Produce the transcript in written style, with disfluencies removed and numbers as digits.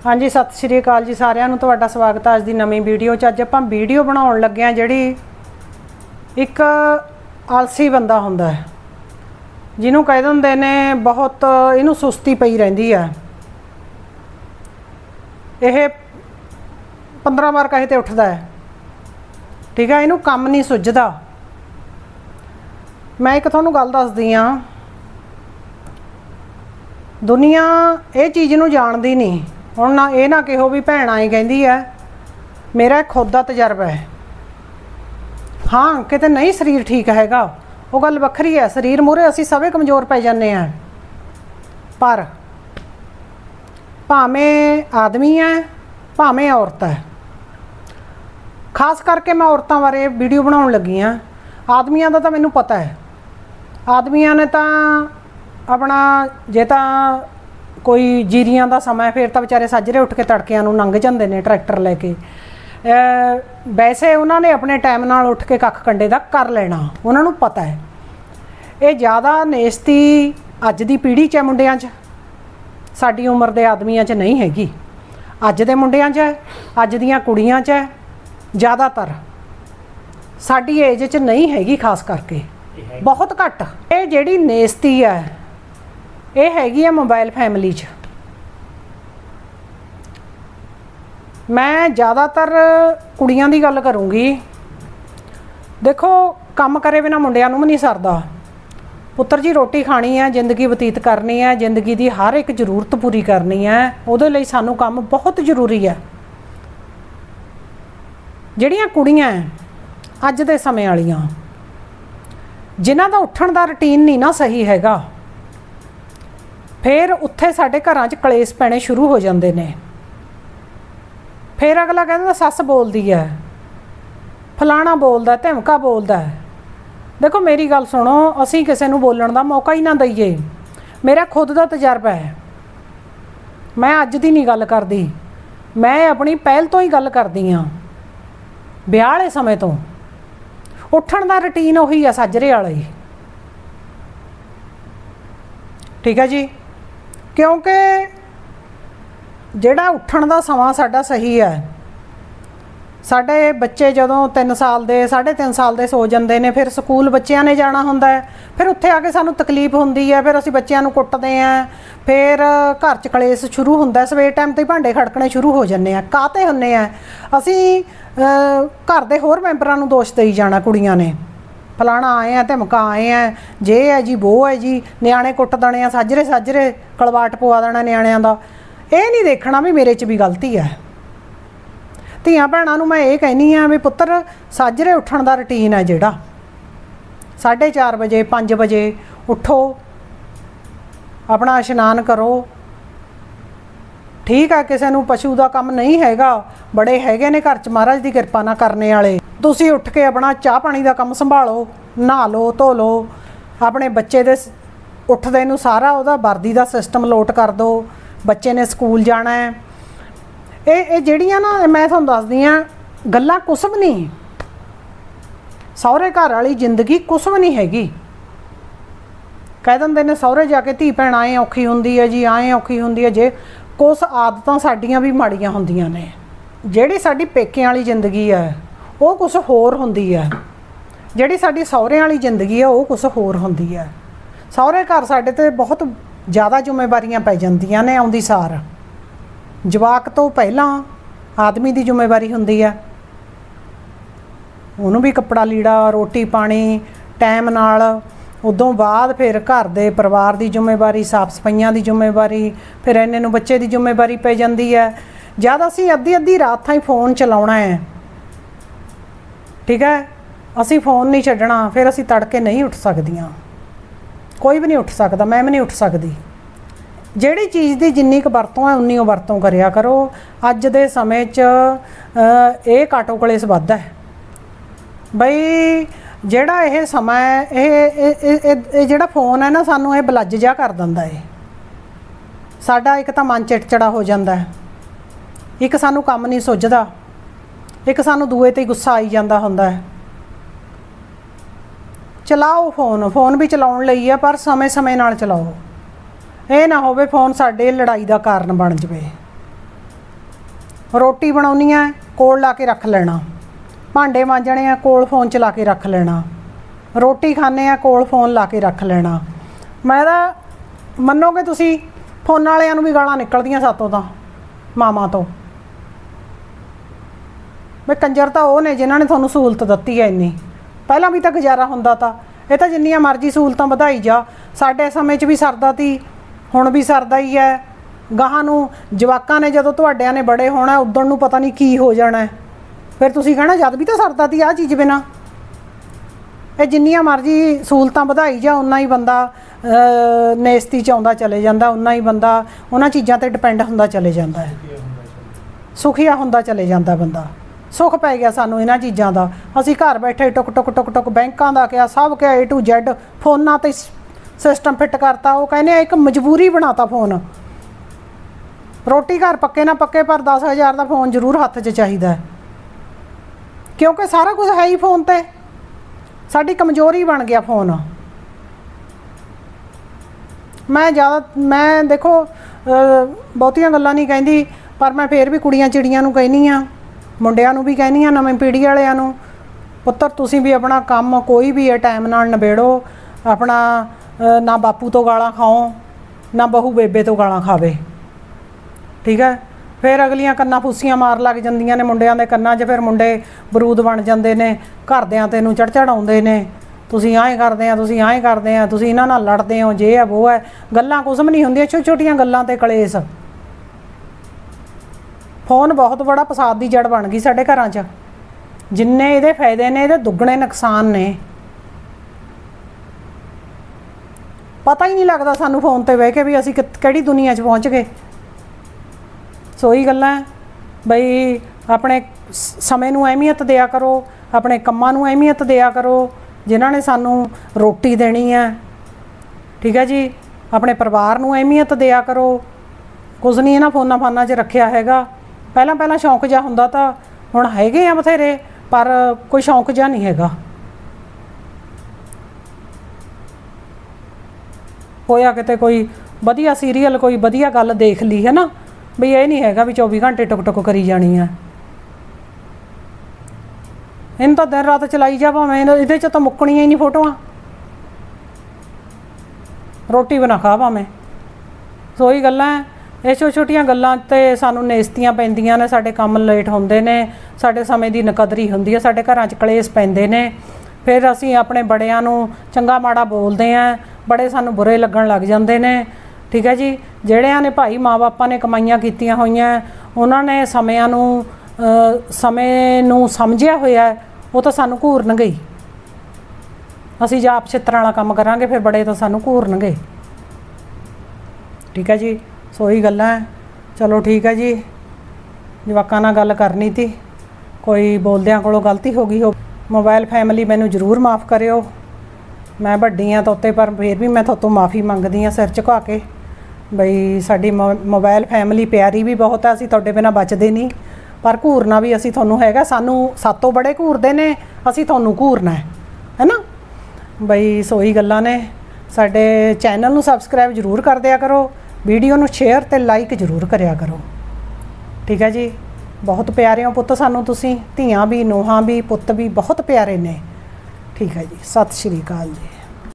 हाँ जी, सत श्री अकाल जी सारिਆਂ ਨੂੰ। ਤੁਹਾਡਾ ਸਵਾਗਤ ਹੈ ਅੱਜ ਦੀ ਨਵੀਂ ਵੀਡੀਓ 'ਚ। ਅੱਜ ਆਪਾਂ ਵੀਡੀਓ ਬਣਾਉਣ ਲੱਗੇ ਆ ਜਿਹੜੀ ਇੱਕ ਆਲਸੀ ਬੰਦਾ ਹੁੰਦਾ ਹੈ, ਜਿਹਨੂੰ ਕਹਿ ਦਿੰਦੇ ਨੇ ਬਹੁਤ ਇਹਨੂੰ ਸੁਸਤੀ ਪਈ ਰਹਿੰਦੀ ਹੈ। ਇਹ 15 ਵਾਰ ਕਹੇ ਤੇ ਉੱਠਦਾ ਹੈ, ठीक है। ਇਹਨੂੰ ਕੰਮ नहीं ਸੁੱਝਦਾ। मैं एक ਤੁਹਾਨੂੰ ਗੱਲ ਦੱਸਦੀ ਆ, दुनिया ये चीज़ नूं जाणदी नहीं। हुण ना ये ना कहो भी भैन आई कहती है, मेरा खुद का तजर्बा है। हाँ किते नहीं शरीर ठीक हैगा, वो गल वक्खरी है। शरीर मूहरे असीं सभे कमज़ोर पै जाने हैं, पर भावें आदमी है भावें औरत है। खास करके मैं औरतों बारे वीडियो बनाउण लगी हाँ। आदमियों का तो मैनूं पता है, आदमियों ने तो अपना जे तो कोई जीरियां का समय फिर तो बेचारे साजरे उठ के तड़कियां नूं लंघ जांदे ने ट्रैक्टर लैके। वैसे उन्होंने अपने टाइम नाल उठ के कख कंडे दा कर लेना, उन्होंने पता है। ये ज़्यादा नेस्ती अज दी पीढ़ी च मुंडियां च, साडी उम्र दे आदमियां च नहीं हैगी। अज दे मुंडियां च, अज दियां कुड़ियां च ज़्यादातर, साडी एज च नहीं हैगी। खास करके बहुत घट ये जिहड़ी नेस्ती है ये हैगी है मोबाइल फैमिली च। मैं ज़्यादातर कुड़ियां दी गल करूँगी। देखो काम करे बिना मुंडियां नूं भी नहीं सरदा। पुत्र जी रोटी खानी है, जिंदगी बतीत करनी है, जिंदगी की हर एक जरूरत पूरी करनी है, उहदे लई सानूं काम बहुत जरूरी है। जिहड़ियां कुड़ियां अज दे समय वालियां, जिन्हां दा उठण दा रूटीन नहीं ना सही हैगा, फिर उत्थे साडे घरां च कलेस पैणे शुरू हो जांदे ने। फिर अगला कहता सस बोलदी है, फलाना बोलदा, धिमका बोलदा। देखो मेरी गल सुनो, असीं किसी नूं बोलण दा मौका ही ना दईए। मेरा खुद का तजर्बा है, मैं अज दी नहीं गल करदी, मैं अपनी पहल तो ही गल करदी हाँ। विआह वाले समय तो उठण दा रूटीन उही है साजरे वाला ही, ठीक है जी। क्योंकि जिहड़ा उठण दा समा साडा सही है। साडे बच्चे जदों 3 साल दे 3.5 साल दे सो जांदे ने, फिर स्कूल बच्चियां ने जाना हुंदा है, फिर उत्थे आके सानूं तकलीफ हुंदी है, फिर असीं बच्चियां नूं कुੱਟਦੇ हैं, फिर घर च कलेस शुरू हुंदा है। सवेर टाइम ते भांडे खड़कने शुरू हो जाने हैं। काते हुंने हैं असीं घर दे होर मैंबरां नूं दोष देई जाना, कुड़ियां ने फलाना आए हैं, धिमका आए हैं, जे है जी वो है जी, न्याणे कुੱਟ देने हैं, साजरे साजरे कलवाट पवा देना न्याणिਆਂ ਦਾ। ਇਹ नहीं देखना भी मेरे च भी गलती है। ਧੀਆਂ ਭੈਣਾਂ ਨੂੰ मैं ये कहनी हाँ भी पुत्र साजरे उठण ਦਾ रूटीन है ਜਿਹੜਾ 4:30 बजे 5 बजे उठो, अपना इशनान करो, ठीक है। किसी नूं पशु का काम नहीं हैगा, बड़े हैगे ने घर च महाराज की किरपा ना करने वाले। तुसीं उठ के अपना चाह पानी का काम संभालो, नहा लो धो लो, अपने बच्चे दे उठदे नूं सारा उहदा वर्दी का सिस्टम लोट कर दो। बच्चे ने स्कूल जाना है। ये जिहड़ियां ना मैं तुहानूं दसदी हाँ गल्लां कुछ भी नहीं। सहुरे घर वाली जिंदगी कुछ भी नहीं हैगी। कह दिंदे ने सहुरे जाके धी भैण आए औखी हुंदी है जी, आए औखी हुंदी है। जे कुछ आदतां साडियां भी माड़ियां हुंदियां ने। जिहड़ी साडी पेकिਆਂ वाली जिंदगी है वो कुछ होर हुंदी है, जिहड़ी साडी सहुरे वाली जिंदगी है वो कुछ होर हुंदी है। सहुरे घर साडे ते बहुत ज़्यादा जिम्मेवारियां पै जांदियां ने। आउंदी सार जवाक तो पहला आदमी की जिम्मेवारी हुंदी है, उन्होंने भी कपड़ा लीड़ा रोटी पानी टाइम नाल। उदों बाद फिर घर दे परिवार की जिम्मेवारी, साफ सफाइयां की जिम्मेवारी, फिर इन्ने नूं बच्चे की जिम्मेवारी पै जांदी है। जद असीं अद्धी अद्धी रात ताईं फोन चलाउणा है, ठीक है, असीं फोन नहीं छड्डना, फिर असीं तड़के नहीं उठ सकदियां। कोई भी नहीं उठ सकता, मैं भी नहीं उठ सकती। जिहड़ी चीज़ की जिन्नी क वरतों है उन्नी वरतों करिया करो। अज दे समय च ये काटो कलेस वधदा है बई। जिहड़ा ये समा है, जिहड़ा फोन है ना, सानूं ये बलज जिहा कर दिंदा है। साडा एक तां मन चिड़चिड़ा हो जांदा है, एक सानूं काम नहीं सुझदा, एक सानूं दूए ते गुस्सा आई जांदा हुंदा है। चलाओ फोन, फोन भी चलाउण लई है, पर समय समय नाल चलाओ। ਇਹ ਨਾ ਹੋਵੇ फ़ोन साडे लड़ाई का कारण बन जाए। रोटी बनाउनी है कोल ला के रख लेना, भांडे मांजने आ कोल फोन चला के रख लेना, रोटी खाने आ कोल फोन ला के रख लेना। मैं तो मन्नोगे तुसी फोन वालियां नूं भी गालां निकलदियां सातों तां मावां तो, वे कंजर तो वो ने जिन्होंने तुहानूं सहूलत दित्ती है इन्नी। पहलां भी तो गुजारा हुंदा ता, ये तो जिन्नियां मर्जी सहूलतां वधाई जा। साडे समय च भी सरदा ती, हुण भी सरदा ही है। गाहां नूं जवाकां ने जदों तुहाडिਆਂ ने बड़े होना उदण नूं पता नहीं की हो जाना है, फिर तुसीं कहना जद भी तो सरदा ती आ चीज़ बिना। ये जिन्नियां मर्जी सहूलतां वधाई जा उन्ना ही बंदा नेस्ती च आउंदा चले जांदा, उन्ना ही बंदा उन्हां चीज़ां ते डिपेंड हुंदा चले जांदा है, सुखिया हुंदा चले जांदा बंदा। सुख पै गया सानूं इन्हां चीज़ां दा। असीं घर बैठे टुक टुक टुक टुक बैंकां दा क्या सब क्या A to Z फोनां ते सिस्टम फिट करता। वो कहने एक मजबूरी बनाता फोन। रोटी घर पक्के ना पक्के पर 10,000 का फोन जरूर हत्थ 'च चाहिदा है, क्योंकि सारा कुछ है ही फोन ते। साडी कमज़ोरी बन गया फोन। मैं देखो बहुतियां गल्लां नहीं कहंदी, पर मैं फिर भी कुड़ियां चिड़ियां नूं कहनी आ, मुंडियां नूं भी कहनी आ, नवीं पीढ़ी वालियां नूं, पुत्तर तुसीं भी अपना काम कोई भी है टाइम नाल निबेड़ो अपना। ना बापू तो गालां खाओ ना बहू बेबे तो गालां खावे, ठीक है। फिर अगलियां कन्ना फूसियां मार लग जांदियां ने मुंडियां दे कन्नां 'च, फिर मुंडे बरूद बन जांदे ने, घरदियां ते नूं चढ़ चढ़ाउंदे ने, तुसीं आएँ करदे आ, तुसीं आएँ करदे आ, तुसीं इन्हां नाल लड़दे हो, जे है वो है। गल्लां कुछ भी नहीं हुंदियां, छोटी छोटियां गल्लां ते कलेस। फोन बहुत बड़ा फसाद की जड़ बन गई साडे घरां 'च। जिन्ने इहदे फायदे ने इहदे दुगने नुकसान ने। पता ही नहीं लगता सानू फोन ते बह के भी असीं किहड़ी दुनिया 'च पहुँच गए। सो ही गल्लां बई अपने समय नूं अहमियत दिया करो, अपने कम्मां नूं अहमियत दिया करो जिन्हां ने सानू रोटी देनी है, ठीक है जी। अपने परिवार नूं अहमियत दिया करो। कुछ नहीं इन्हां फोनां फानां 'च रखिया हैगा। पहलां पहलां शौक जिहा हुंदा तां हुण हैगे आ बथेरे, पर कोई शौक जिहा नहीं हैगा। होया किते कोई वधिया सीरीयल कोई वधिया गल देख ली है ना, बई ये नहीं हैगा भी 24 घंटे टुक टुक करी जानी है। इन तो दिन रात चलाई जा, भावें इहदे च तो मुक्कणियां ही नहीं फोटोआं, रोटी बना खा भावें। सो ही गल्लां ये छोटी छोटियां गल्लां ते सानू नेस्तियां पैंदियां ने, साडे काम लेट होंदे ने, साडे समय की नकदरी हुंदी है, साडे घरां च कलेस पैंदे ने। फिर असीं अपने बड़ियां नूं चंगा माड़ा बोलदे आ, बड़े सानू बुरे लगन लग जांदे ने, ठीक है जी। जिहड़ियां ने भाई माँ बापां ने कमाईयां कीतियां होईयां, उन्होंने समय नूं समझिया होया, वो तो सानू घूरनगे ही। असीं जाप छित्तरां वाला काम करांगे फिर बड़े तो सानू घूरनगे, ठीक है जी। सो ही गल्लां है। चलो ठीक है जी, जवाकां नाल गल करनी थी, कोई बोलदियां कोलों गलती हो गई हो। मोबाइल फैमिली मैनू जरूर माफ़ करियो, मैं वड्डी हाँ तोते, पर फिर भी मैं थोतों माफ़ी मंगदी हाँ सिर झुका के। बई साडी मोबाइल फैमिली प्यारी भी बहुत है, असीं तुहाडे बिना बचदे नहीं, पर घूरना भी असीं तुहानूं हैगा। सानू सातों बड़े घूरदे ने, असीं तुहानूं घूरना है ना। बई सो ही गल्लां ने। साडे चैनल नूं सबसक्राइब जरूर कर दिया करो, वीडियो नूं शेयर ते लाइक जरूर करिया करो, ठीक है जी। बहुत प्यारे हो पुत्त सानू तुसीं, धीआं भी नूहां भी पुत्त भी बहुत प्यारे ने, ठीक है जी। सत श्री अकाल जी।